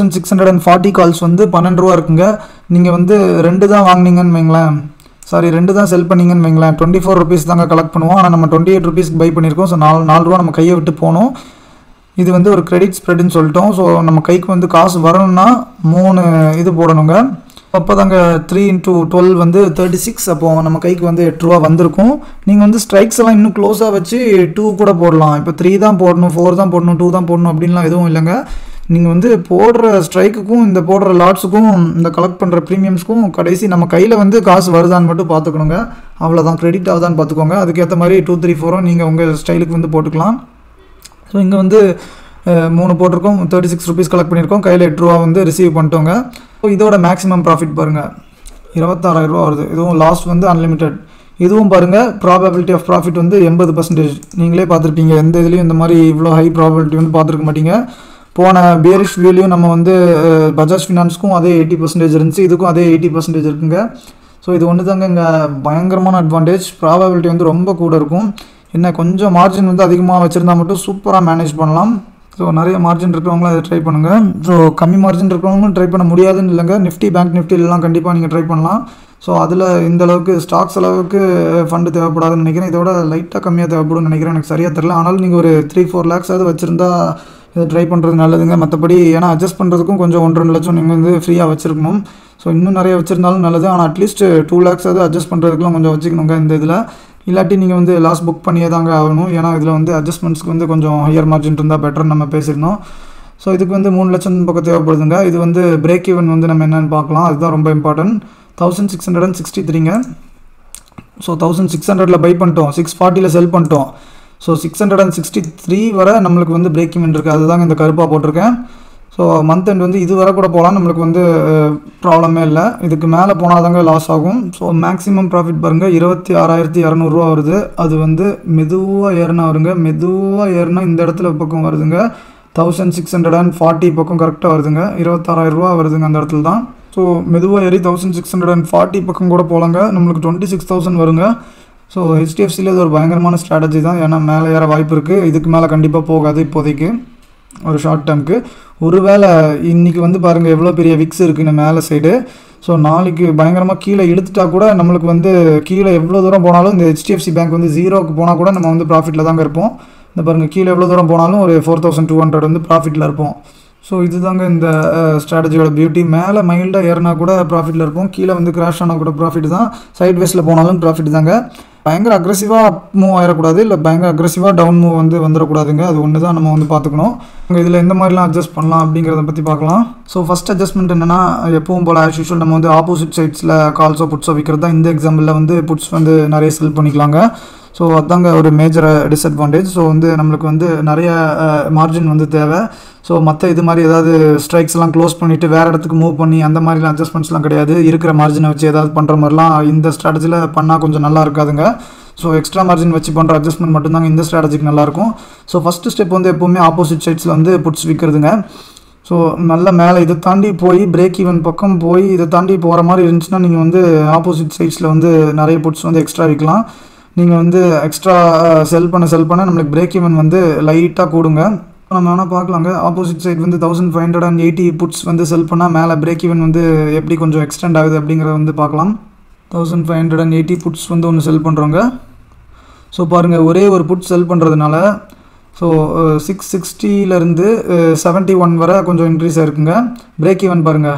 1640 கால்ஸ் வந்து 12 ரூபா இருக்குங்க. நீங்கள் வந்து 2 தான் வாங்கினீங்கன்னு வைங்களேன், சாரி 2 தான் செல் பண்ணிங்கன்னு வைங்களேன், 24 ருபீஸ் தாங்க கலெக்ட் பண்ணுவோம். ஆனால் நம்ம 28 ருபீஸ்க்கு பை பண்ணியிருக்கோம். ஸோ 4 ரூபா நம்ம கையை விட்டு போகணும். இது வந்து ஒரு கிரெடிட் ஸ்ப்ரெட்னு சொல்லிட்டோம். ஸோ நம்ம கைக்கு வந்து காசு வரணும்னா 3 இது போடணுங்க. அப்போ தாங்க 3 × 12 வந்து 36. அப்போது நம்ம கைக்கு வந்து 8 ரூபா வந்திருக்கும். நீங்கள் வந்து ஸ்ட்ரைக்ஸ் எல்லாம் இன்னும் க்ளோஸாக வச்சு 2 கூட போடலாம். இப்போ 3 தான் போடணும், 4 தான் போடணும், 2 தான் போடணும் அப்படின்லாம் எதுவும் இல்லைங்க. நீங்கள் வந்து போடுற ஸ்ட்ரைக்குக்கும் இந்த போடுற லாட்ஸுக்கும் இந்த கலெக்ட் பண்ணுற ப்ரீமியம்ஸ்க்கும் கடைசி நம்ம கையில் வந்து காசு வருதான்னு மட்டும் பார்த்துக்கணுங்க. அவ்வளோதான், கிரெடிட் ஆகுதான்னு பார்த்துக்கோங்க. அதுக்கேற்ற மாதிரி 2, 3, 4 நீங்கள் உங்கள் ஸ்டைலுக்கு வந்து போட்டுக்கலாம். ஸோ இங்கே வந்து 3 போட்டிருக்கோம், 36 ருபீஸ் கலெக்ட் பண்ணியிருக்கோம், கையில் 8 ரூபா வந்து ரிசீவ் பண்ணிட்டோங்க. ஸோ இதோட மேக்ஸிமம் ப்ராஃபிட் பாருங்கள், 26,000 ரூபா வருது. இதுவும் லாஸ்ட் வந்து அன்லிமிட்டெட். இதுவும் பாருங்கள், ப்ராபபிலிட்டி ஆஃப் ப்ராஃபிட் வந்து 80%. நீங்களே பார்த்துருப்பீங்க, எந்த இதுலேயும் இந்த மாதிரி இவ்வளோ ஹை ப்ராபபிலிட்டி வந்து பார்த்துருக்க மாட்டீங்க. போன பியரிஷ் வியூலையும் நம்ம வந்து பஜாஜ் ஃபினான்ஸ்க்கும் அதே 80% இருந்துச்சு, இதுக்கும் அதே 80% இருக்குங்க. ஸோ இது ஒன்று தாங்க இங்கே பயங்கரமான அட்வான்டேஜ். ப்ராபபிலிட்டி வந்து ரொம்ப கூட இருக்கும். என்ன கொஞ்சம் மார்ஜின் வந்து அதிகமாக வச்சுருந்தா மட்டும் சூப்பராக மேனேஜ் பண்ணலாம். ஸோ நிறைய மார்ஜின் இருக்கிறவங்களும் அதை ட்ரை பண்ணுங்கள். ஸோ கம்மி மார்ஜின் இருக்கிறவங்களும் ட்ரை பண்ண முடியாதுன்னு இல்லைங்க. நிஃப்டி, பேங்க் நிஃப்டிலாம் கண்டிப்பாக நீங்கள் ட்ரை பண்ணலாம். ஸோ அதில் இந்த அளவுக்கு ஸ்டாக்ஸ் அளவுக்கு ஃபண்டு தேவைப்படாதுன்னு நினைக்கிறேன். இதோட லைட்டாக கம்மியாக தேவைப்படும் நினைக்கிறேன், எனக்கு சரியாக தெரியல. ஆனாலும் நீங்கள் ஒரு 3-4 லேக்ஸாவது வச்சுருந்தா இதை ட்ரை பண்ணுறது நல்லதுங்க. மற்றபடி ஏன்னா அட்ஜஸ்ட் பண்ணுறதுக்கும் கொஞ்சம் 1-2 லட்சம் நீங்கள் வந்து ஃப்ரீயாக வச்சுருக்கணும். ஸோ இன்னும் நிறைய வச்சுருந்தாலும் நல்லது. ஆனால் அட்லீஸ்ட் 2 லேக்ஸாவது அட்ஜஸ்ட் பண்ணுறதுக்குலாம் கொஞ்சம் வச்சுக்கணுங்க இந்த இதில். இல்லாட்டி நீங்கள் வந்து லாஸ் புக் பண்ணியே தாங்க ஆகணும். ஏன்னா இதில் வந்து அட்ஜஸ்ட்மெண்ட்ஸ்க்கு வந்து கொஞ்சம் ஹையர் மார்ஜின் இருந்தால் பெட்டர்னு நம்ம பேசியிருந்தோம். ஸோ இதுக்கு வந்து 3 லட்சம் பக்கம் தேவைப்படுதுங்க. இது வந்து பிரேக் ஈவன் வந்து நம்ம என்னென்னு பார்க்கலாம், அதுதான் ரொம்ப இம்பார்ட்டன்ட். 1663ங்க. ஸோ 1600ல் பை பண்ணிட்டோம், 640ல் செல் பண்ணிட்டோம். ஸோ 663 வரை நம்மளுக்கு வந்து பிரேக் ஈவன் இருக்குது, அதுதாங்க இந்த கருப்பாக போட்டிருக்கேன். ஸோ மந்த் எண்ட் வந்து இது வரை கூட போகலாம், நம்மளுக்கு வந்து ப்ராப்ளமே இல்லை. இதுக்கு மேலே போனால் தாங்க லாஸ் ஆகும். ஸோ மேக்ஸிமம் ப்ராஃபிட் பாருங்கள், 26,200 ரூபா வருது. அது வந்து மெதுவாக ஏறினா வருங்க, மெதுவாக ஏறினா இந்த இடத்துல பக்கம் வருதுங்க, 1640 பக்கம் கரெக்டாக வருதுங்க, 26,000 ரூபா வருதுங்க அந்த இடத்துல தான். ஸோ மெதுவாக ஏறி 1640 பக்கம் கூட போகலாங்க, நம்மளுக்கு 26,000 வருங்க. ஸோ HDFCயில் இது ஒரு பயங்கரமான ஸ்ட்ராட்டஜி தான். ஏன்னா மேலே ஏற வாய்ப்பு இருக்குது, இதுக்கு மேலே கண்டிப்பாக போகாது இப்போதைக்கு ஒரு ஷார்ட் டேர்முக்கு. ஒருவேளை இன்றைக்கி வந்து பாருங்கள் எவ்வளோ பெரிய விக்ஸ் இருக்குன்னு மேலே சைடு. ஸோ நாளைக்கு பயங்கரமாக கீழே இழுத்துட்டா கூட நம்மளுக்கு வந்து கீழே எவ்வளோ தூரம் போனாலும் இந்த HDFC பேங்க் வந்து 0க்கு போனால் கூட நம்ம வந்து ப்ராஃபிட்டில் தாங்க இருப்போம். இந்த பாருங்கள் கீழே எவ்வளோ தூரம் போனாலும் ஒரு 4200 வந்து ப்ராஃபிட்டில் இருப்போம். ஸோ இதுதாங்க இந்த ஸ்ட்ராட்டஜியோட பியூட்டி. மேலே மைல்டாக ஏறினா கூட ப்ராஃபிட்டில் இருப்போம், கீழே வந்து கிராஷ் ஆனால் கூட ப்ராஃபிட் தான், சைட் வேஸில் போனாலும் ப்ராஃபிட் தாங்க. பயங்கர அக்ரெசிவாக அப் மூவ் ஆகிடக்கூடாது, இல்லை பயங்கர அக்ரெசிவாக டவுன் மூவ் வந்து வந்துடக்கூடாதுங்க. அது ஒன்று தான் நம்ம வந்து பார்த்துக்கணும். இதில் எந்த மாதிரிலாம் அட்ஜஸ்ட் பண்ணலாம் அப்படிங்கிறத பற்றி பார்க்கலாம். ஸோ ஃபஸ்ட் அட்ஜஸ்ட்மெண்ட் என்னென்னா, எப்பவும் போல் ஆஸ் யூஷுவல் நம்ம வந்து ஆப்போசிட் சைட்ஸில் கால்ஸோ புட்ஸோ விற்கிறது தான். இந்த எக்ஸாம்பிளில் வந்து புட்ஸ் வந்து நிறைய செல் பண்ணிக்கலாங்க. ஸோ அதாங்க ஒரு மேஜர் டிஸ்அட்வான்டேஜ். ஸோ வந்து நம்மளுக்கு வந்து நிறைய மார்ஜின் வந்து தேவை. ஸோ மற்ற இது மாதிரி ஏதாவது ஸ்ட்ரைக்ஸ்லாம் க்ளோஸ் பண்ணிவிட்டு வேறு இடத்துக்கு மூவ் பண்ணி அந்த மாதிரிலாம் அட்ஜஸ்ட்மெண்ட்ஸ்லாம் கிடையாது. இருக்கிற மார்ஜினை வச்சு ஏதாவது பண்ணுற மாதிரிலாம் இந்த ஸ்ட்ராட்டஜியில் பண்ணால் கொஞ்சம் நல்லா இருக்காதுங்க. ஸோ எக்ஸ்ட்ரா மார்ஜின் வச்சு பண்ணுற அட்ஜஸ்ட்மெண்ட் மட்டும்தாங்க இந்த ஸ்ட்ராட்டஜிக்கு நல்லாயிருக்கும். ஸோ ஃபஸ்ட்டு ஸ்டெப் வந்து எப்போவுமே ஆப்போசிட் சைட்ஸில் வந்து புட்ஸ் விற்கிறதுங்க. ஸோ நல்ல மேலே இதை தாண்டி போய் பிரேக் ஈவன் பக்கம் போய் இதை தாண்டி போகிற மாதிரி இருந்துச்சுன்னா நீங்கள் வந்து ஆப்போசிட் சைட்ஸில் வந்து நிறைய புட்ஸ் வந்து எக்ஸ்ட்ரா விற்கலாம். நீங்கள் வந்து எக்ஸ்ட்ரா செல் பண்ண நம்மளுக்கு பிரேக் ஈவன் வந்து லைட்டாக கூடுங்க. நம்ம வேணால் பார்க்கலாங்க. ஆப்போசிட் சைட் வந்து 1580 புட்ஸ் வந்து செல் பண்ணால் மேலே பிரேக் ஈவன் வந்து எப்படி கொஞ்சம் எக்ஸ்டெண்ட் ஆகுது அப்படிங்கிறத வந்து பார்க்கலாம். 1580 புட்ஸ் வந்து ஒன்று செல் பண்ணுறோங்க. ஸோ பாருங்கள், ஒரே ஒரு புட் செல் பண்ணுறதுனால ஸோ 660லேருந்து 71 வரை கொஞ்சம் இன்க்ரீஸ் ஆகிருக்குங்க. பிரேக் ஈவன் பாருங்கள்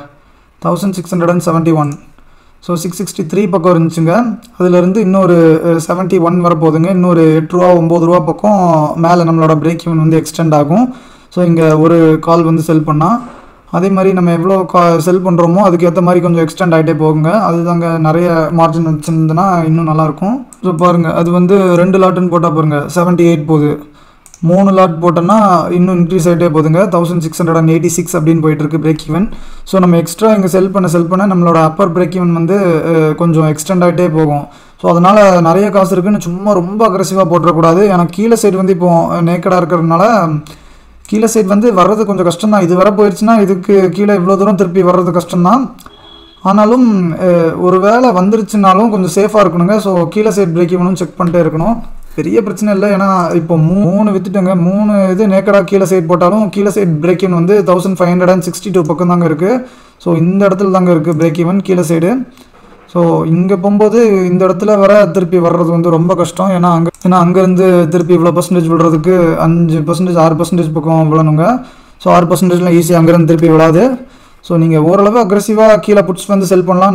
1671. ஸோ 663 பக்கம் இருந்துச்சுங்க. அதிலேருந்து இன்னொரு 71 வர போகுதுங்க. இன்னொரு 8 ரூபா 9 ரூபா பக்கம் மேலே நம்மளோட பிரேக் ஈவன் வந்து எக்ஸ்டெண்ட் ஆகும். ஸோ இங்கே ஒரு கால் வந்து செல் பண்ணால் அதே மாதிரி நம்ம எவ்வளோ செல் பண்ணுறோமோ அதுக்கேற்ற மாதிரி கொஞ்சம் எக்ஸ்டெண்ட் ஆகிட்டே போகுங்க. அதுதாங்க நிறைய மார்ஜின் வச்சுருந்துன்னா இன்னும் நல்லாயிருக்கும். ஸோ பாருங்கள், அது வந்து 2 லாட்டுன்னு போட்டால் பாருங்கள் 78 போகுது. 3 லாட் போட்டோன்னா இன்னும் இன்க்ரீஸ் ஆகிட்டே போகுதுங்க. 1686 அப்படின்னு போயிட்டுருக்கு பிரேக் ஈவன். ஸோ நம்ம எக்ஸ்ட்ரா இங்கே செல் பண்ண நம்மளோட அப்பர் பிரேக் ஈவன் வந்து கொஞ்சம் எக்ஸ்டெண்ட் ஆகிட்டே போகும். ஸோ அதனால் நிறைய காசு இருக்குதுன்னு சும்மா ரொம்ப அக்ரெசிவாக போட்டுறக்கூடாது. ஏன்னா கீழே சைடு வந்து இப்போது நேக்கடாக இருக்கிறதுனால கீழே சைடு வந்து வர்றது கொஞ்சம் கஷ்டம் தான். இது வர போயிடுச்சுன்னா இதுக்கு கீழே இவ்வளோ தூரம் திருப்பி வர்றது கஷ்டம்தான். ஆனாலும் ஒரு வேளை வந்துருச்சுனாலும் கொஞ்சம் சேஃபாக இருக்கணுங்க. ஸோ கீழே சைடு பிரேக் ஈவனும் செக் பண்ணிட்டே இருக்கணும். பெரிய பிரச்சனை இல்லை, ஏன்னா இப்போ 3 விற்றுட்டுங்க. 3 இது நேக்கடாக கீழே சைடு போட்டாலும் கீழே சைடு பிரேக் ஈவன் வந்து 1562 பக்கம் தாங்க இருக்குது. ஸோ இந்த இடத்துல தாங்க இருக்குது பிரேக் ஈவன் கீழே சைடு. ஸோ இங்கே போகும்போது இந்த இடத்துல வர திருப்பி வர்றது வந்து ரொம்ப கஷ்டம். ஏன்னா அங்கேருந்து திருப்பி இவ்வளோ பர்சன்டேஜ் விடுறதுக்கு 5%, 6% பக்கம் விழணுங்க. ஸோ 6%லாம் ஈஸியாக அங்கேருந்து திருப்பி விடாது. ஸோ நீங்கள் ஓரளவு அக்ரெசிவாக கீழே புட்ஸ் வந்து செல் பண்ணலாம்,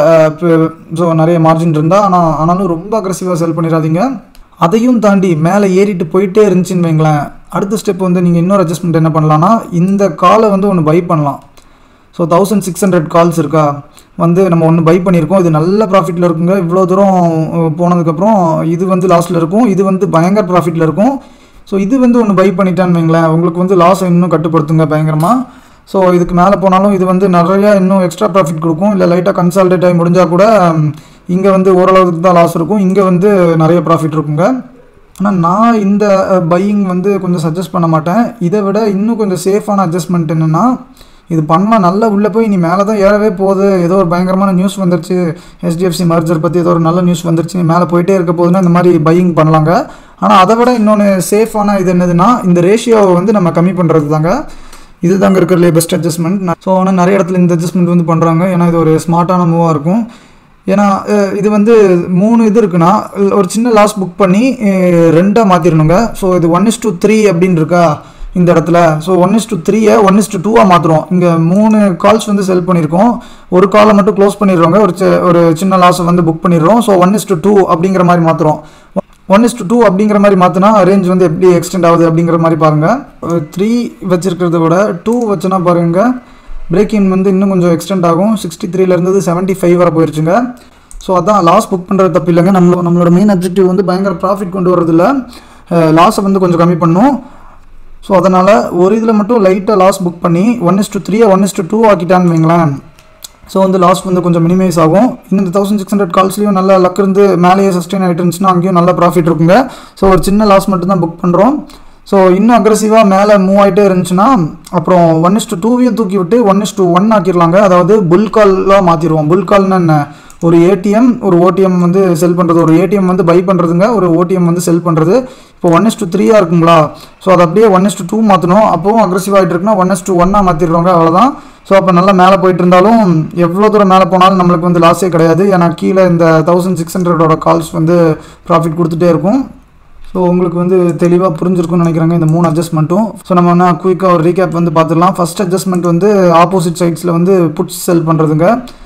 நிறைய மார்ஜின் இருந்தால். ஆனாலும் ரொம்ப அக்ரெசிவாக செல் பண்ணிடாதீங்க. அதையும் தாண்டி மேலே ஏறிட்டு போயிட்டே இருந்துச்சுன்னு வைங்களேன், அடுத்த ஸ்டெப் வந்து நீங்கள் இன்னொரு அட்ஜஸ்ட்மெண்ட் என்ன பண்ணலான்னா, இந்த காலை வந்து ஒன்று பை பண்ணலாம். ஸோ 1600 கால்ஸ் இருக்கா வந்து நம்ம ஒன்று பை பண்ணியிருக்கோம். இது நல்ல ப்ராஃபிட்டில் இருக்குங்க. இவ்வளோ தூரம் போனதுக்கப்புறம் இது வந்து லாஸில் இருக்கும், இது வந்து பயங்கர ப்ராஃபிட்டில் இருக்கும். ஸோ இது வந்து ஒன்று பை பண்ணிட்டான்னு வைங்களேன், உங்களுக்கு வந்து லாஸை இன்னும் கட்டுப்படுத்துங்க பயங்கரமாக. ஸோ இதுக்கு மேலே போனாலும் இது வந்து நிறையா இன்னும் எக்ஸ்ட்ரா ப்ராஃபிட் கொடுக்கும். இல்லை லைட்டாக கன்சால்டேட் ஆகி முடிஞ்சால் கூட இங்கே வந்து ஓரளவுக்கு தான் லாஸ் இருக்கும், இங்கே வந்து நிறைய ப்ராஃபிட் இருக்குங்க. ஆனால் நான் இந்த பையிங் வந்து கொஞ்சம் சஜஸ்ட் பண்ண மாட்டேன். இதை விட இன்னும் கொஞ்சம் சேஃபான அட்ஜஸ்ட்மெண்ட் என்னென்னா, இது பண்ணால் நல்லா உள்ளே போய் நீ மேலே தான் ஏறவே போகுது, ஏதோ ஒரு பயங்கரமான நியூஸ் வந்துருச்சு, HDFC மர்ஜர் பற்றி ஏதோ ஒரு நல்ல நியூஸ் வந்துருச்சு, நீ மேலே போயிட்டே இருக்க போதுன்னா இந்த மாதிரி பையிங் பண்ணலாங்க. ஆனால் அதை விட இன்னொன்று சேஃபான இது என்னதுன்னா, இந்த ரேஷியோவை வந்து நம்ம கம்மி பண்ணுறது தாங்க. இது தாங்க இருக்கிறதுலே பெஸ்ட் அட்ஜஸ்ட்மெண்ட். ஸோ ஆனால் நிறைய இடத்துல இந்த அட்ஜஸ்ட்மெண்ட் வந்து பண்ணுறாங்க. ஏன்னா இது ஒரு ஸ்மார்ட்டான மூவாக இருக்கும். ஏன்னா இது வந்து 3 இது இருக்குன்னா ஒரு சின்ன லாஸ் புக் பண்ணி 2ஆக மாற்றிடணுங்க. ஸோ இது 1:3 அப்படின்னு இருக்கா இந்த இடத்துல. ஸோ 1:3 1:2 மாற்றுறோம். இங்கே 3 கால்ஸ் வந்து செல் பண்ணியிருக்கோம், ஒரு காலை மட்டும் க்ளோஸ் பண்ணிடுறோங்க, ஒரு சின்ன லாஸை வந்து புக் பண்ணிடுறோம். ஸோ 1:2 அப்படிங்கிற மாதிரி மாற்றுறோம். 1:2 அப்படிங்கிற மாதிரி மாற்றினா ரேஞ்ச் வந்து எப்படி எக்ஸ்டெண்ட் ஆகுது அப்படிங்கிற மாதிரி பாருங்கள். 3 வச்சுருக்கிறத விட 2 வச்சுனா பாருங்கள், பிரேக் இன் வந்து இன்னும் கொஞ்சம் எக்ஸ்டெண்ட் ஆகும். 63 இருந்தது 75 வரை போயிடுச்சுங்க. ஸோ அதான் லாஸ் புக் பண்ணுறது தப்பு இல்லைங்க. நம்மளோட மெயின் அப்ஜெக்டிவ் வந்து பயங்கர ப்ராஃபிட் கொண்டு வரதில்ல, லாஸை வந்து கொஞ்சம் கம்மி பண்ணணும். ஸோ அதனால் ஒரு இதில் மட்டும் லைட்டாக லாஸ் புக் பண்ணி 1:3 1:2 ஆக்கிட்டான்னு வைங்களேன். ஸோ வந்து லாஸ் வந்து கொஞ்சம் மினிமைஸ் ஆகும். இன்னும் இந்த 1600 கால்ஸ்லேயும் நல்ல லக் இருந்து மேலேயே சஸ்டெயின் ஆகிட்டு இருந்துச்சுன்னா அங்கேயும் நல்ல ப்ராஃபிட் இருக்குங்க. ஸோ ஒரு சின்ன லாஸ் மட்டும் தான் புக் பண்ணுறோம். ஸோ இன்னும் அக்ரெசிவாக மேலே மூவ் ஆகிட்டே இருந்துச்சுன்னா அப்புறம் 1:2 தூக்கி விட்டு 1:1 ஆக்கிடலாங்க. அதாவது புல் காலாக மாற்றிடுவோம். புல் கால்னா என்ன, ஒரு ஏடிஎம் ஒரு ஓடிஎம் வந்து செல் பண்ணுறது, ஒரு ஏடிஎம் வந்து பை பண்ணுறதுங்க, ஒரு ஓடிஎம் வந்து செல் பண்ணுறது. இப்போ 1:3 இருக்குங்களா, ஸோ அதை அப்படியே 1:2 மாற்றணும். அப்போவும் அக்ரெசிவ் ஆகிட்டு இருக்குன்னா 1:1 மாற்றிடுறோங்க, அவ்வளோதான். ஸோ அப்போ நல்லா மேலே போயிட்டு இருந்தாலும் எவ்வளோ தூரம் மேலே போனாலும் நம்மளுக்கு வந்து லாஸே கிடையாது. ஏன்னா கீழே இந்த 1600 கால்ஸ் வந்து ப்ராஃபிட் கொடுத்துட்டே இருக்கும். ஸோ உங்களுக்கு வந்து தெளிவாக புரிஞ்சிருக்கும்னு நினைக்கிறாங்க இந்த 3 அட்ஜஸ்ட்மெண்ட்டும். ஸோ நம்ம என்ன குயிக்காக ஒரு ரீகேப் வந்து பார்த்துடலாம். ஃபர்ஸ்ட் அட்ஜஸ்ட்மெண்ட் வந்து ஆப்போசிட் சைட்ஸில் வந்து புட்ஸ் செல் பண்ணுறதுங்க.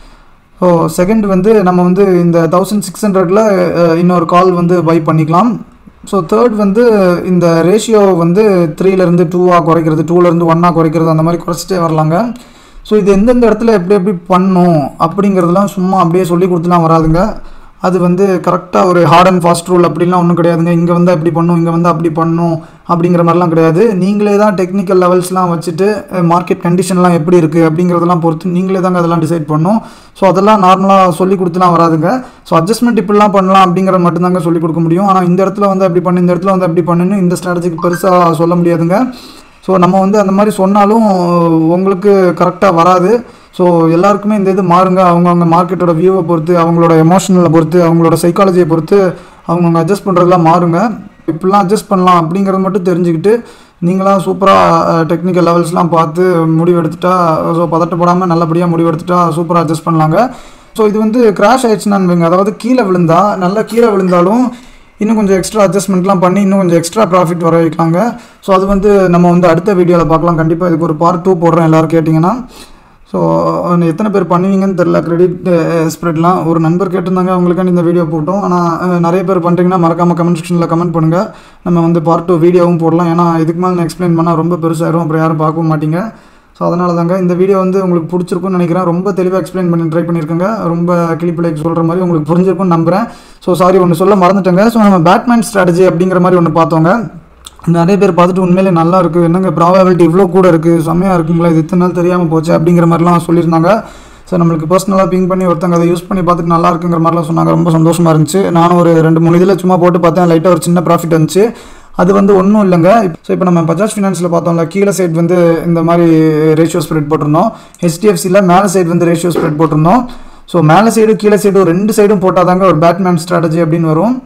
ஸோ செகண்ட் வந்து நம்ம வந்து இந்த 1600ல் இன்னொரு கால் வந்து பை பண்ணிக்கலாம். ஸோ தேர்ட் வந்து இந்த ரேஷியோ வந்து 3லேருந்து 2ஆக குறைக்கிறது, 2லேருந்து 1ஆக குறைக்கிறது, அந்த மாதிரி குறைச்சிட்டே வரலாங்க. ஸோ இது எந்தெந்த இடத்துல எப்படி பண்ணும் அப்படிங்கிறதுலாம் சும்மா அப்படியே சொல்லி கொடுத்துலாம் வராதுங்க. அது வந்து கரெக்டாக ஒரு ஹார்ட் அண்ட் ஃபாஸ்ட் ரூல் அப்படிலாம் ஒன்றும் கிடையாதுங்க. இங்கே வந்து அப்படி பண்ணும், இங்கே வந்து அப்படி பண்ணும் அப்படிங்கிற மாதிரிலாம் கிடையாது. நீங்களே தான் டெக்னிக்கல் லெவல்ஸ்லாம் வச்சுட்டு மார்க்கெட் கண்டிஷன்லாம் எப்படி இருக்குது அப்படிங்கிறதெல்லாம் பொறுத்து நீங்களே தாங்க அதெல்லாம் டிசைட் பண்ணணும். ஸோ அதெல்லாம் நார்மலாக சொல்லி கொடுத்துலாம் வராதுங்க. ஸோ அட்ஜஸ்ட்மெண்ட் இப்படிலாம் பண்ணலாம் அப்படிங்கிற மட்டும்தாங்க சொல்லிக் கொடுக்க முடியும். ஆனால் இந்த இடத்துல வந்து அப்படி பண்ணு, இந்த இடத்துல வந்து அப்படி பண்ணுன்னு இந்த ஸ்ட்ராட்டஜிக்கு பெருசாக சொல்ல முடியாதுங்க. ஸோ நம்ம வந்து அந்த மாதிரி சொன்னாலும் உங்களுக்கு கரெக்டாக வராது. ஸோ எல்லாருக்குமே இந்த இது மாறுங்க. அவங்கவுங்க மார்க்கெட்டோட வியூவை பொறுத்து, அவங்களோட எமோஷனலை பொறுத்து, அவங்களோட சைக்காலஜியை பொறுத்து அவங்கவுங்க அட்ஜஸ்ட் பண்ணுறதுலாம் மாறுங்க. இப்படிலாம் அட்ஜஸ்ட் பண்ணலாம் அப்படிங்கிறது மட்டும் தெரிஞ்சுக்கிட்டு நீங்களாம் சூப்பராக டெக்னிக்கல் லெவல்ஸ்லாம் பார்த்து முடிவெடுத்துட்டா, ஸோ பதட்டப்படாமல் நல்லபடியாக முடிவெடுத்துட்டா சூப்பராக அட்ஜஸ்ட் பண்ணலாங்க. ஸோ இது வந்து கிராஷ் ஆயிடுச்சுன்னு, அதாவது கீழே விழுந்தா, நல்லா கீழே விழுந்தாலும் இன்னும் கொஞ்சம் எக்ஸ்ட்ரா அட்ஜஸ்ட்மெண்ட்லாம் பண்ணி இன்னும் கொஞ்சம் எக்ஸ்ட்ரா ப்ராஃபிட் வர வைக்கலாங்க. ஸோ அது வந்து நம்ம வந்து அடுத்த வீடியோவில் பார்க்கலாம். கண்டிப்பாக இதுக்கு ஒரு பார்ட் 2 போடுறேன் எல்லோரும் கேட்டிங்கன்னா. ஸோ எத்தனை பேர் பண்ணுவீங்கன்னு தெரில கிரெடிட் ஸ்ப்ரெட்லாம். ஒரு நண்பர் கேட்டிருந்தாங்க, அவங்களுக்காண்டி இந்த வீடியோ போட்டோம். ஆனால் நிறைய பேர் பண்ணுறீங்கன்னா மறக்காமல் கமெண்ட் செக்ஷனில் கமெண்ட் பண்ணுங்கள். நம்ம வந்து பார்ட் 2 வீடியோவும் போடலாம். ஏன்னா இதுக்கு மேலே நான் எக்ஸ்பிளைன் பண்ணால் ரொம்ப பெருசாகிடும், அப்புறம் யாரும் பார்க்க மாட்டீங்க. ஸோ அதனால தாங்க இந்த வீடியோ வந்து உங்களுக்கு பிடிச்சிருக்குன்னு நினைக்கிறேன். ரொம்ப தெளிவாக எக்ஸ்பிளைன் பண்ணி ட்ரை பண்ணியிருக்கேங்க. ரொம்ப கிளிப்பிள்ளைக்கு சொல்கிற மாதிரி உங்களுக்கு புரிஞ்சிருக்குன்னு நம்புகிறேன். ஸோ சாரி, ஒன்று சொல்ல மறந்துட்டேங்க. ஸோ நம்ம பேட்மேன் ஸ்ட்ராட்டஜி அப்படிங்கிற மாதிரி ஒன்று பார்த்தோங்க. நிறைய பேர் பார்த்துட்டு உண்மையிலே நல்லா இருக்குது, என்னங்க ப்ராபபிலிட்டி இவ்வளோ கூட இருக்குது, செம்மையாக இருக்குங்களா, இது இத்தனை நாள் தெரியாமல் போச்சு அப்படிங்கிற மாதிரிலாம் சொல்லியிருந்தாங்க. ஸோ நம்மளுக்கு பர்சனலாக பிங் பண்ணி ஒருத்தங்க அதை யூஸ் பண்ணி பார்த்துட்டு நல்லா இருக்குங்கிற மாதிரிலாம் சொன்னாங்க. ரொம்ப சந்தோஷமாக இருந்துச்சு. நானும் ஒரு 2-3 இதில் சும்மா போட்டு பார்த்தேன். லைட்டாக ஒரு சின்ன ப்ராஃபிட் வந்துச்சு. அது வந்து ஒன்றும் இல்லைங்க. ஸோ இப்போ நம்ம பஜாஜ் ஃபினான்ஸில் பார்த்தோம்ல, கீழே சைடு வந்து இந்த மாதிரி ரேஷியோ ஸ்ப்ரெட் போட்டிருந்தோம். HDFCயில் மேலே சைடு வந்து ரேஷியோ ஸ்ப்ரெட் போட்டிருந்தோம். ஸோ மேலே சைடு கீழே சைடு 2 சைடும் போட்டால் தாங்க ஒரு பேட்மேன் ஸ்ட்ராட்டஜி அப்படின்னு வரும்.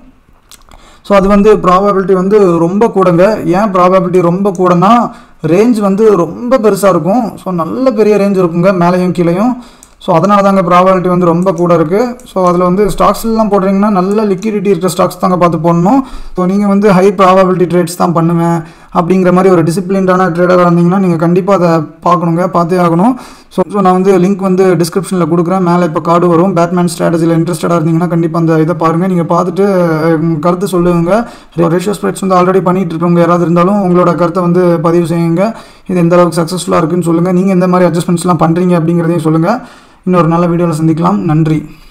ஸோ அது வந்து ப்ராபபிலிட்டி வந்து ரொம்ப கூடங்க. ஏன் ப்ராபபிலிட்டி ரொம்ப கூடனா, ரேஞ்ச் வந்து ரொம்ப பெருசாக இருக்கும். ஸோ நல்ல பெரிய ரேஞ்ச் இருக்குங்க மேலேயும் கீழேயும். ஸோ அதனால தாங்க ப்ராபபிலிட்டி வந்து ரொம்ப கூட இருக்குது. ஸோ அதில் வந்து ஸ்டாக்ஸ்லாம் போடுறீங்கன்னா நல்ல லிக்விடிட்டி இருக்கிற ஸ்டாக்ஸ் தாங்க பார்த்து போடணும். ஸோ நீங்கள் வந்து ஹை ப்ராபபிலிட்டி ட்ரேட்ஸ் தான் பண்ணுவேன் அப்படிங்கிற மாதிரி ஒரு டிசிப்ளின்டான ட்ரேடராக இருந்தீங்கன்னா நீங்கள் கண்டிப்பாக அதை பார்க்கணுங்க, பார்த்தே ஆகணும். ஸோ நான் வந்து லிங்க் வந்து டிஸ்கிரிப்ஷனில் கொடுக்குறேன். மேலே இப்போ கார்டு வரும். பேட்மேன் ஸ்ட்ராட்டஜியில் இன்ட்ரெஸ்டடாக இருந்தீங்கன்னா கண்டிப்பாக அந்த இதை பாருங்கள். நீங்கள் பார்த்துட்டு கருத்து சொல்லுங்கள். ரேஷியோ ஸ்ப்ரெட்ஸ் வந்து ஆல்ரெடி பண்ணிகிட்டு இருக்கவங்க யாராவது இருந்தாலும் உங்களோட கருத்தை வந்து பதிவு செய்யுங்க. இது எந்த அளவுக்கு சக்ஸஸ்ஃபுல்லாக இருக்குன்னு சொல்லுங்கள். நீங்கள் எந்த மாதிரி அட்ஜஸ்ட்மெண்ட்ஸ்லாம் பண்ணுறீங்க அப்படிங்கிறதையும் சொல்லுங்கள். இன்னொரு நல்ல வீடியோவில் சந்திக்கலாம். நன்றி.